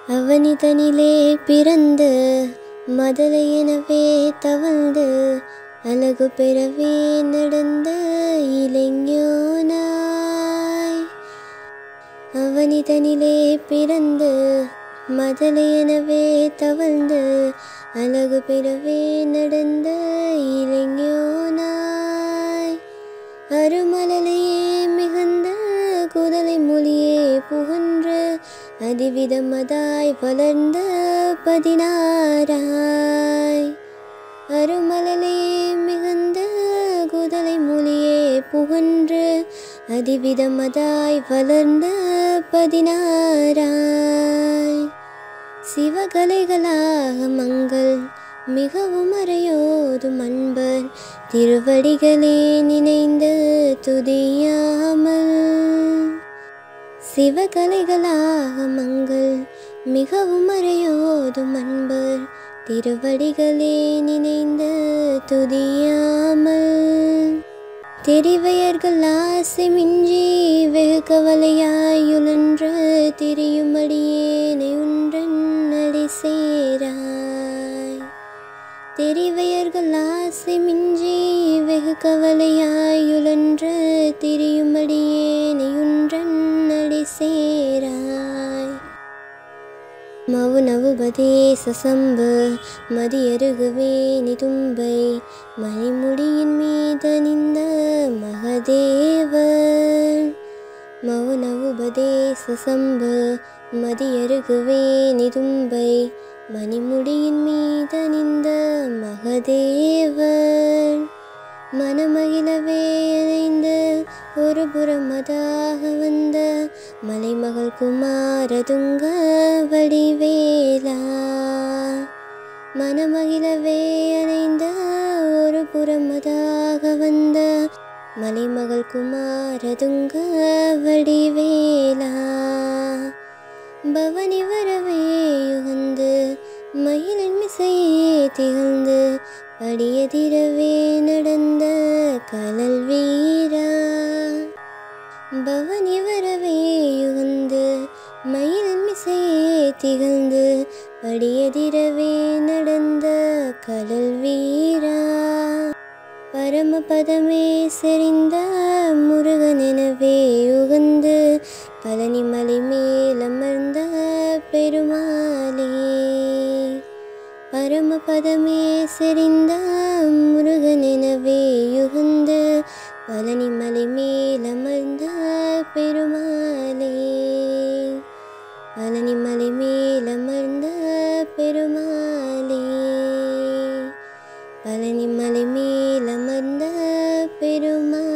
அவனிதனிலே பிறந்து மதலை எனவே தவழ்ந்து அழகு பெறவே நடந்த இளைஞனாய். அவனிதனிலே பிறந்து மதலை எனவே தவழ்ந்து அழகு பெறவே நடந்த இளைஞனாய். அருமலையே மிகுந்த குதலை மொழியே புகன்று அதிவிதமதாய் வளர்ந்த 16ஆய். அருமலையே மிகுந்த குதலை மொழியே புகன்று அதிவிதமதாய் வளர்ந்த 16ஆய். சிவகலைகளாக மங்கள் மிகவும் அறையோதும் அன்பர் திருவடிகளே நினைந்து துதியாமல். சிவகலைகளாக மங்கள் மிகவும் அறையோதும் அன்பர் திருவடிகளே நினைந்து துதியாமல். தெரிவையர்கள் ஆசை மிஞ்சி வெகு கவலையாயுழன்று திரியும் அடியேனை உன்றன் அடி சேராய். தெரிவையர்கள் ஆசை மிஞ்சி வெகு கவலையாயுழன்று திரியும் அடியேனை உன்றன் அடி சேராய். மவுனவுபதேச சம்பு மதியருகவே நிதும்பை மணிமுடியின் மீதணிந்த மகதேவன். மவுனவுபதேச சம்பு மதியருகவே நிதும்பை மணிமுடியின் மீதணிந்த மகதேவன். மனமகிழவே அணைந்து ஒரு புறமதாக வந்த மலைமகள் குமாரதுங்க வடிவேலா. மனமகிழவே அணைந்த ஒரு புறமதாக வந்த மலைமகள் குமாரதுங்க வடிவேலா. பவனி வரவே யுகந்து மயிலின் மிசையே திகழ்ந்து படியதிரவே நடந்த கலல் வீரா. பவனி வரவே யுகந்து மயிலின் மிசையே திகழ்ந்து படியதிரவே நடந்த கலல் வீரா. பரமபதமே செறிந்த முருகன் எனவே யுகந்து பழனிமலை மேலமர்ந்த பெருமாளே. பரமபதமே செறிந்த முருகன் எனவே யுகந்து பழனிமலை மேலமர்ந்த பெருமாளே. பழனிமலை மேலமர்ந்த பெருமாளே. பழனிமலை மேலமர்ந்த பெருமாளே.